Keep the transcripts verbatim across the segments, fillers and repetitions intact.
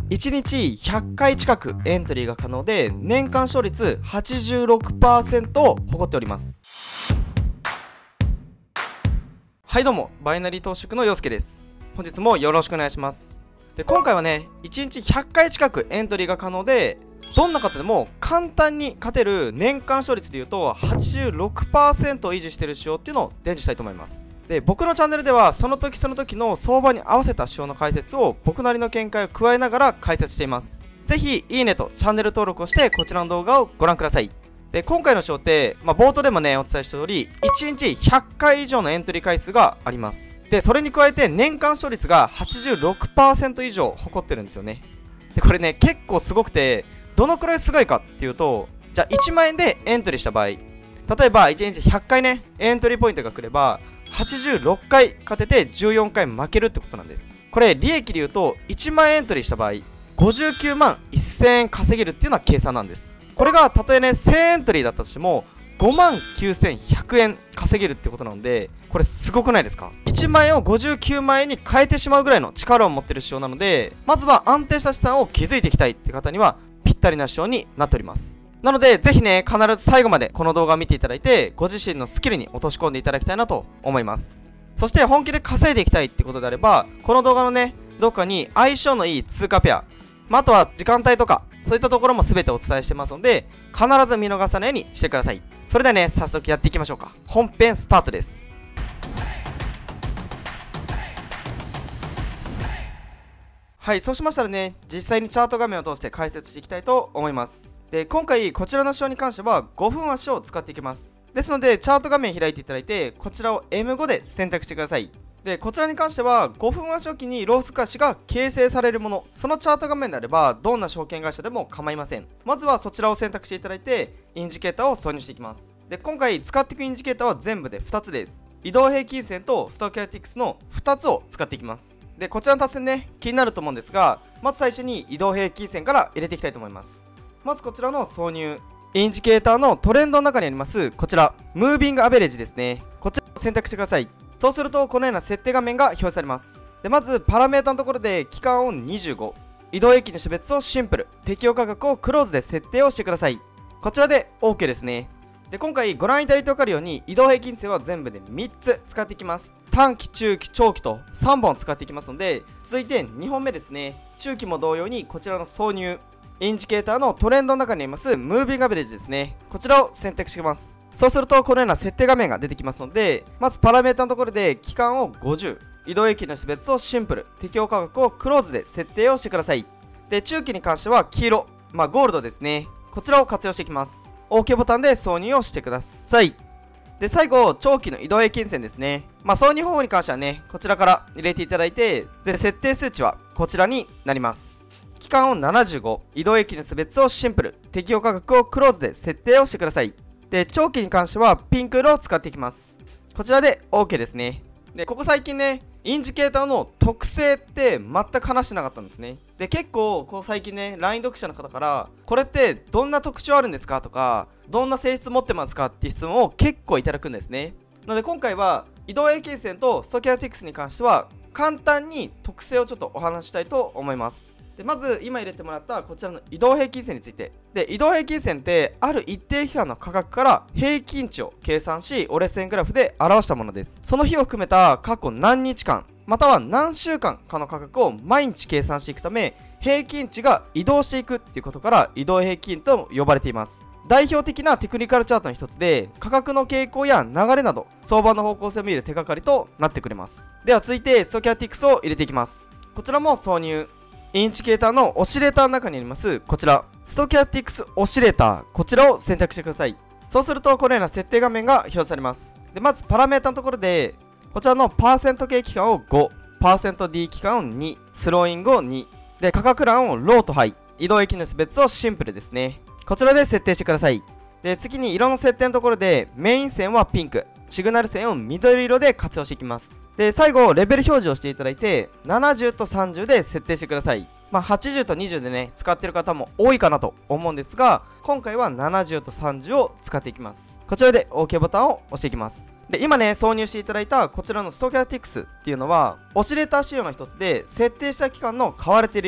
いちにちひゃっかい近くエントリーが可能で、年間勝率 はちじゅうろくパーセント を誇っております。はいどうも、バイナリー投資の陽介です。本日もよろしくお願いします。で、今回はね、いちにちひゃっかい近くエントリーが可能で、どんな方でも簡単に勝てる年間勝率でいうと はちじゅうろくパーセント を維持している仕様っていうのを伝授したいと思います。で、僕のチャンネルではその時その時の相場に合わせた仕様の解説を僕なりの見解を加えながら解説しています。ぜひいいねとチャンネル登録をしてこちらの動画をご覧ください。で、今回の仕様って、まあ、冒頭でもねお伝えした通りいちにちひゃっかい以上のエントリー回数があります。で、それに加えて年間勝率が はちじゅうろくパーセント 以上誇ってるんですよね。で、これね結構すごくて、どのくらいすごいかっていうと、じゃあいちまんえんでエントリーした場合、例えばいちにちひゃっかいねエントリーポイントが来ればはちじゅうろっかい勝ててじゅうよんかい負けるってことなんです。これ利益で言うといちまんえんエントリーした場合ごじゅうきゅうまんせんえん稼げるっていうのは計算なんです。これがたとえねせんエントリーだったとしてもごまんきゅうせんひゃくえん稼げるってことなので、これすごくないですか？いちまんえんをごじゅうきゅうまんえんに変えてしまうぐらいの力を持ってる仕様なので、まずは安定した資産を築いていきたいって方にはぴったりな仕様になっております。なのでぜひね必ず最後までこの動画を見ていただいて、ご自身のスキルに落とし込んでいただきたいなと思います。そして本気で稼いでいきたいってことであれば、この動画のねどっかに相性のいい通貨ペア、まあ、あとは時間帯とかそういったところも全てお伝えしてますので、必ず見逃さないようにしてください。それではね早速やっていきましょうか。本編スタートです。はい、そうしましたらね実際にチャート画面を通して解説していきたいと思います。で、今回こちらの仕様に関してはごふん足を使っていきます。ですのでチャート画面開いていただいて、こちらを エムご で選択してください。で、こちらに関してはごふん足おきにローソク足が形成されるもの、そのチャート画面であればどんな証券会社でも構いません。まずはそちらを選択していただいてインジケーターを挿入していきます。で、今回使っていくインジケーターは全部でふたつです。移動平均線とストキャスティクスのふたつを使っていきます。で、こちらの達成ね気になると思うんですが、まず最初に移動平均線から入れていきたいと思います。まずこちらの挿入、インジケーターのトレンドの中にありますこちらムービングアベレージですね、こちらを選択してください。そうするとこのような設定画面が表示されます。で、まずパラメータのところで期間をにじゅうご、移動平均の種別をシンプル、適用価格をクローズで設定をしてください。こちらで OK ですね。で、今回ご覧いただいて分かるように移動平均線は全部でみっつ使っていきます。短期、中期、長期とさんぼん使っていきますので、続いてにほんめですね、中期も同様にこちらの挿入、インジケーターのトレンドの中にありますムービングアベレージですね、こちらを選択していきます。そうするとこのような設定画面が出てきますので、まずパラメータのところで期間をごじゅう、移動平均の種別をシンプル、適用価格をクローズで設定をしてください。で、中期に関しては黄色、まあゴールドですね、こちらを活用していきます。 OK ボタンで挿入をしてください。で、最後長期の移動平均線ですね、まあ挿入方法に関してはねこちらから入れていただいて、で設定数値はこちらになります。期間をななじゅうご、移動平均の種別をシンプル、適用価格をクローズで設定をしてください。で、長期に関してはピンク色を使っていきます。こちらで OK ですね。で、ここ最近ねインジケーターの特性って全く話してなかったんですね。で、結構こう最近ね ライン 読者の方からこれってどんな特徴あるんですかとか、どんな性質持ってますかっていう質問を結構いただくんですね。なので今回は移動平均線とストキャスティクスに関しては簡単に特性をちょっとお話ししたいと思います。で、まず今入れてもらったこちらの移動平均線について。で、移動平均線ってある一定期間の価格から平均値を計算し折れ線グラフで表したものです。その日を含めた過去何日間または何週間かの価格を毎日計算していくため、平均値が移動していくっていうことから移動平均と呼ばれています。代表的なテクニカルチャートの一つで、価格の傾向や流れなど相場の方向性を見る手がかりとなってくれます。では続いてストキャスティクスを入れていきます。こちらも挿入、インジケーターのオシレーターの中にありますこちらストキャスティクスオシレーター、こちらを選択してください。そうするとこのような設定画面が表示されます。で、まずパラメータのところでこちらのパーセント系期間をご、パーセント D 期間をに、スローイングをにで、価格欄をローとハイ、移動平均の種別をシンプルですね、こちらで設定してください。で、次に色の設定のところでメイン線はピンク、シグナル線を緑色で活用していきます。で、最後レベル表示をしていただいてななじゅうとさんじゅうで設定してください。まあ、はちじゅうとにじゅうでね使ってる方も多いかなと思うんですが、今回はななじゅうとさんじゅうを使っていきます。こちらで OK ボタンを押していきます。で、今ね挿入していただいたこちらのストキャスティクスっていうのはオシレーター仕様の一つで、設定した期間の買われている勢い、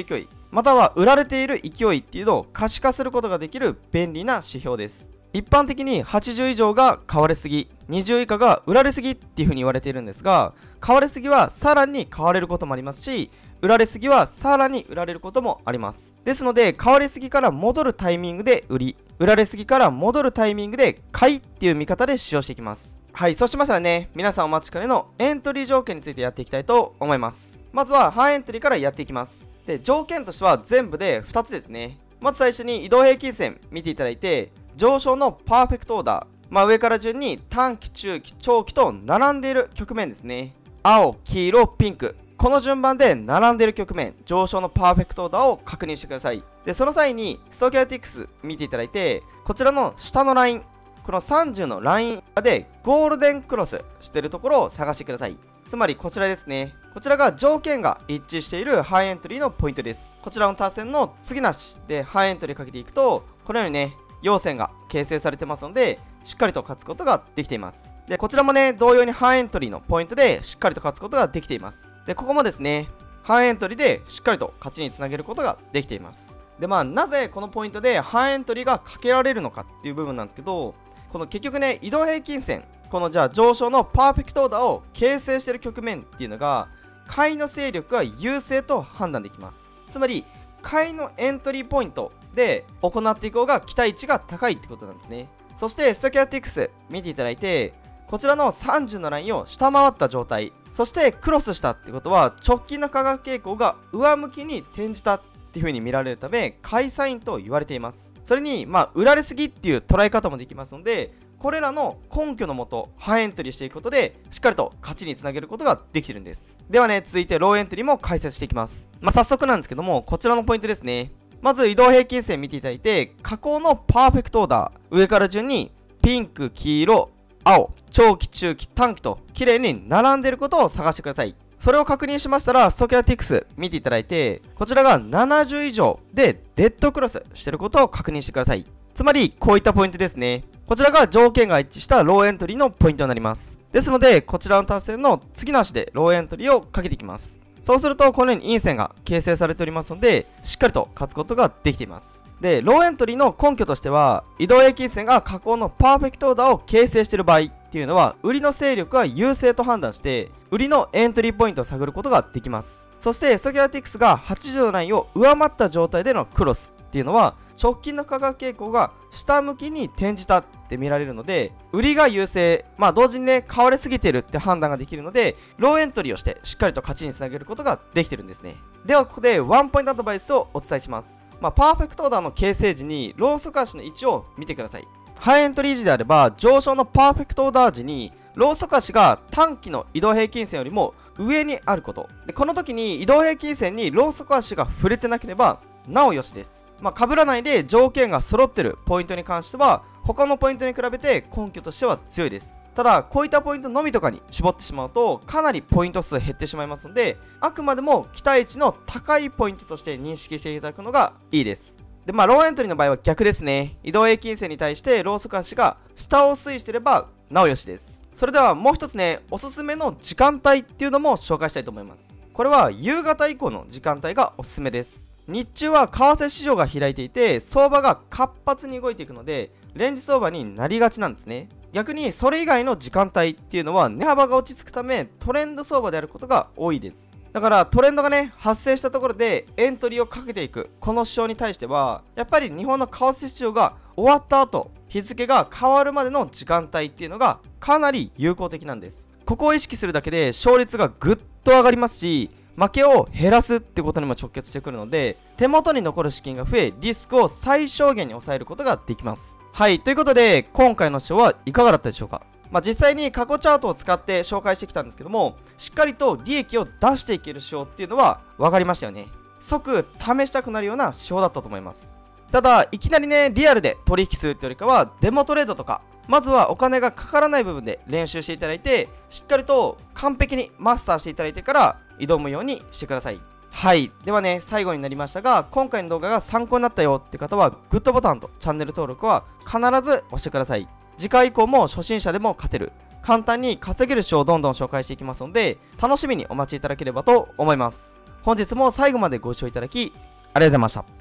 または売られている勢いっていうのを可視化することができる便利な指標です。一般的にはちじゅう以上が買われすぎ、にじゅう以下が売られすぎっていう風に言われているんですが、買われすぎはさらに買われることもありますし、売られすぎはさらに売られることもあります。ですので、買われすぎから戻るタイミングで売り、売られすぎから戻るタイミングで買いっていう見方で使用していきます。はい、そうしましたらね、皆さんお待ちかねのエントリー条件についてやっていきたいと思います。まずは半エントリーからやっていきます。で、条件としては全部でふたつですね。まず最初に移動平均線見ていただいて、上昇のパーフェクトオーダー、まあ、上から順に短期、中期、長期と並んでいる局面ですね。青、黄色、ピンク、この順番で並んでいる局面、上昇のパーフェクトオーダーを確認してください。で、その際にストキャティクス見ていただいて、こちらの下のライン、このさんじゅうのラインでゴールデンクロスしているところを探してください。つまりこちらですね。こちらが条件が一致しているハイエントリーのポイントです。こちらの達成の次なしでハイエントリーかけていくと、このようにね、陽線が形成されてますので、しっかりと勝つことができています。で、こちらもね、同様にハイエントリーのポイントでしっかりと勝つことができています。で、ここもですね、ハイエントリーでしっかりと勝ちにつなげることができています。で、まあ、なぜこのポイントでハイエントリーがかけられるのかっていう部分なんですけど、この結局ね、移動平均線、このじゃあ上昇のパーフェクトオーダーを形成している局面っていうのが、買いの勢力が優勢と判断できます。つまり、買いのエントリーポイントで行っていく方が期待値が高いってことなんですね。そして、ストキャティクス見ていただいて、こちらのさんじゅうのラインを下回った状態、そしてクロスしたってことは、直近の価格傾向が上向きに転じたっていう風に見られるため、買いサインと言われています。それに、まあ、売られすぎっていう捉え方もできますので、これらの根拠のもと、ハイエントリーしていくことで、しっかりと勝ちにつなげることができているんです。ではね、続いてローエントリーも解説していきます。まあ、早速なんですけども、こちらのポイントですね。まず移動平均線見ていただいて、下降のパーフェクトオーダー、上から順にピンク、黄色、青、長期、中期、短期と綺麗に並んでいることを探してください。それを確認しましたら、ストキャティクス見ていただいて、こちらがななじゅう以上でデッドクロスしていることを確認してください。つまり、こういったポイントですね。こちらが条件が一致したローエントリーのポイントになります。ですので、こちらの達成の次の足でローエントリーをかけていきます。そうすると、このように陰線が形成されておりますので、しっかりと勝つことができています。で、ローエントリーの根拠としては、移動平均線が下降のパーフェクトオーダーを形成している場合っていうのは、売りの勢力が優勢と判断して、売りのエントリーポイントを探ることができます。そして、ストキャティクスがはちじゅうのラインを上回った状態でのクロスっていうのは、直近の価格傾向が下向きに転じたって見られるので、売りが優勢、まあ同時にね、買われすぎてるって判断ができるので、ローエントリーをしてしっかりと勝ちにつなげることができてるんですね。ではここでワンポイントアドバイスをお伝えします。まあ、パーフェクトオーダーの形成時にローソク足の位置を見てください。ハイエントリー時であれば、上昇のパーフェクトオーダー時に、ローソク足が短期の移動平均線よりも上にあること。で、この時に移動平均線にローソク足が触れてなければ、なおよしです。まあ、被らないで条件が揃ってるポイントに関しては、他のポイントに比べて根拠としては強いです。ただ、こういったポイントのみとかに絞ってしまうと、かなりポイント数減ってしまいますので、あくまでも期待値の高いポイントとして認識していただくのがいいです。で、まあ、ローエントリーの場合は逆ですね。移動平均線に対してローソク足が下を推移していれば、なおよしです。それではもう一つね、おすすめの時間帯っていうのも紹介したいと思います。これは夕方以降の時間帯がおすすめです。日中は為替市場が開いていて、相場が活発に動いていくので、レンジ相場になりがちなんですね。逆にそれ以外の時間帯っていうのは値幅が落ち着くため、トレンド相場であることが多いです。だからトレンドがね、発生したところでエントリーをかけていくこの指標に対しては、やっぱり日本の為替市場が終わった後、日付が変わるまでの時間帯っていうのがかなり有効的なんです。ここを意識するだけで勝率がぐっと上がりますし、負けを減らすってことにも直結してくるので、手元に残る資金が増え、リスクを最小限に抑えることができます。はい、ということで今回の指標はいかがだったでしょうか。まあ、実際に過去チャートを使って紹介してきたんですけども、しっかりと利益を出していける指標っていうのは分かりましたよね。即試したくなるような指標だったと思います。ただ、いきなりね、リアルで取引するってよりかは、デモトレードとか、まずはお金がかからない部分で練習していただいて、しっかりと完璧にマスターしていただいてから挑むようにしてください。はい。ではね、最後になりましたが、今回の動画が参考になったよって方は、グッドボタンとチャンネル登録は必ず押してください。次回以降も初心者でも勝てる、簡単に稼げる指標をどんどん紹介していきますので、楽しみにお待ちいただければと思います。本日も最後までご視聴いただき、 ありがとうございました。